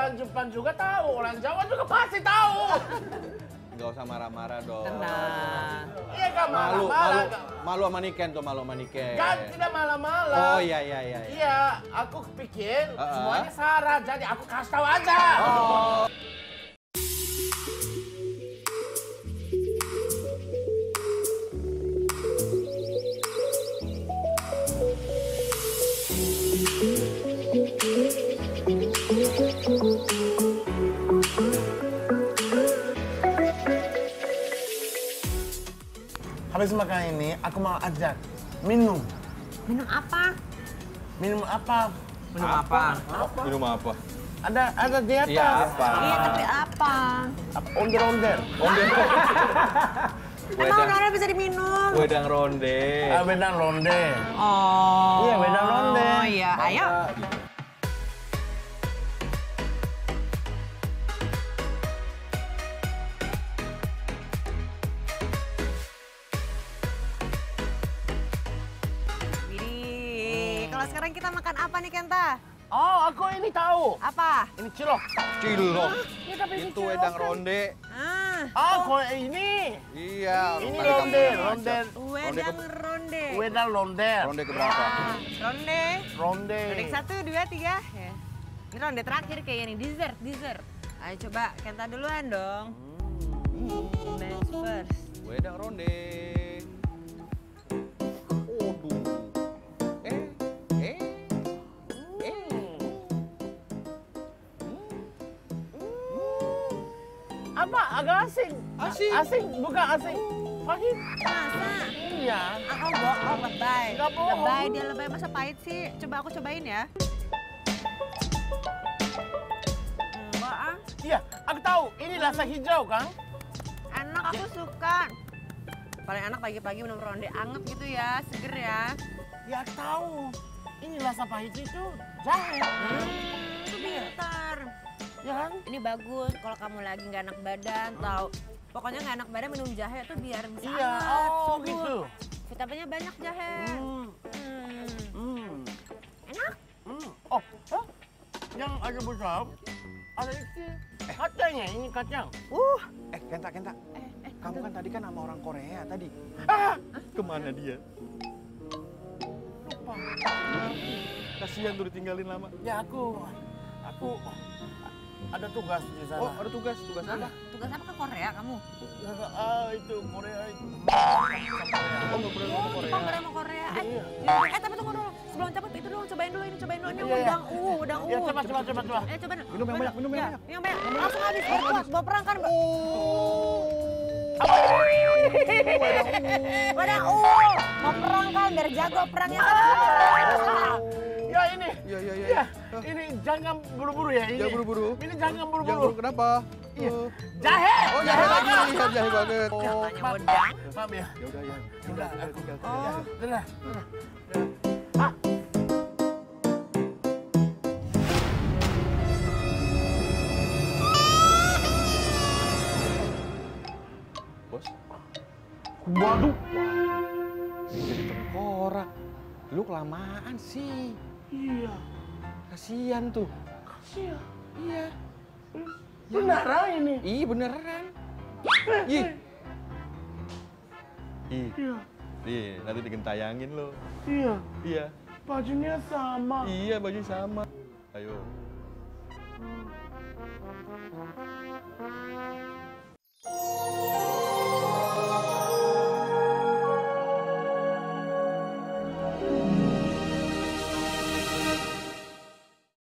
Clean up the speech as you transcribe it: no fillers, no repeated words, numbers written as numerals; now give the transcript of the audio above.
orang Jepang juga tahu, orang Jawa juga pasti tahu. Nggak usah marah-marah dong. Tenang. Iya kan Malu malah. sama Niken tuh, malu sama Niken. Kan tidak malah-malah. Oh iya. Iya, aku pikir Uh-uh. semuanya Sarah, jadi aku kasih tahu aja. Oh. Habis makan ini, aku mau ajak minum. Minum apa? Minum apa? Minum apa? Minum apa? Ada di atas. Iya, apa? Iya, tapi apa? Onder-onder. Emang ronde bisa diminum? Wedang ronde. Wedang ronde. Oh. Iya, wedang ronde. Oh iya, ayo. Widih, kalau sekarang kita makan apa nih, Kenta? Oh, aku ini tahu. Apa? Ini cilok. Cilok. Ya, tapi ini Itu cilok wedang kan. ronde. Ah, Oh, kok ini? Iya. Ini tadi kamu ronde, yang ronde. ngajak. wedang ronde. Wedang ronde. Ronde keberapa? Ah, ronde. Ronde. Ronde ke 1, 2, 3. Ya. Ini ronde terakhir kayaknya nih, dessert. Ayo coba, Kenta duluan dong. Ladies first. Wedang ronde. Aduh. Apa? Agak asing. Asing? Asing, bukan asing. Pahit. Masa? Iya. Aku bohong, lebay. Nggak bohong. Lebay, dia lebay masa pahit sih. Coba aku cobain ya. Enggak ah. Iya, aku tahu. Ini rasa hijau kan? Enak, aku suka. Paling enak pagi-pagi minum ronde anget gitu ya, seger ya. Ya aku tahu. Ini rasa pahit itu jahe. Itu pintar. Ya kan? Ini bagus kalau kamu lagi nggak enak badan, tahu. Pokoknya nggak enak badan minum jahe tuh biar bisa Iya, anget, oh subur. gitu. Vitaminnya banyak jahe. Enak. Oh, hah? Yang ada besar, ada itu. Kacangnya, ini kacang. Kenta. Kamu kan tadi kan sama orang Korea tadi. Ah, Kemana dia? lupa. Kasihan tuh ditinggalin lama. Ya aku ada tugas di sana. Oh, ada tugas apa? Tugas apa ke Korea kamu? Itu Korea itu. Oh, nggak pernah ngomong Korea. Jepang sama Korea. Iya. Tapi tunggu dulu. Sebelum cabut itu dulu cobain dulu ini. Ini Iya, iya. udang Ya, coba. coba. Minum yang banyak, minum yang banyak. Yang banyak. Langsung habis, biar kuat. Bawa perang kan. Wedang mau perang kan, biar jago perangnya kan. Ya ini. Iya. Ini jangan buru-buru ya ini. Jangan buru-buru. Ini jangan buru-buru. Jangan buru, kenapa? Iya. Jahe. Oh, jahe lagi. Iya, jahe banget. Namanya wedang. Maaf ya. Ya udah ya. Tinggal. Oh. Dah. Bos, Waduh. ini jadi tengkorak. Lu kelamaan sih. Iya. Kasihan tuh. Kasihan. Iya. Beneran ini. Ih, beneran. Ih. Iya. Ih, nanti digentayangin lo. Iya. Iya. Bajunya sama. Iya, baju sama. Ayo.